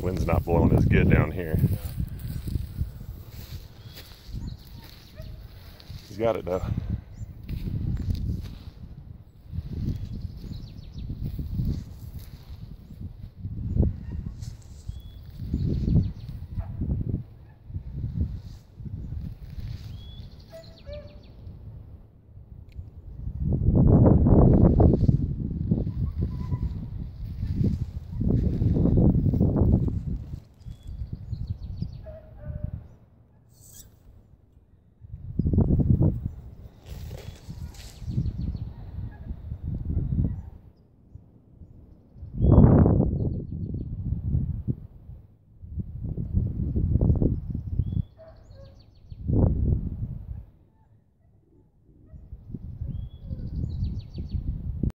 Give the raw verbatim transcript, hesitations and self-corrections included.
Wind's not blowing as good down here. He's got it though.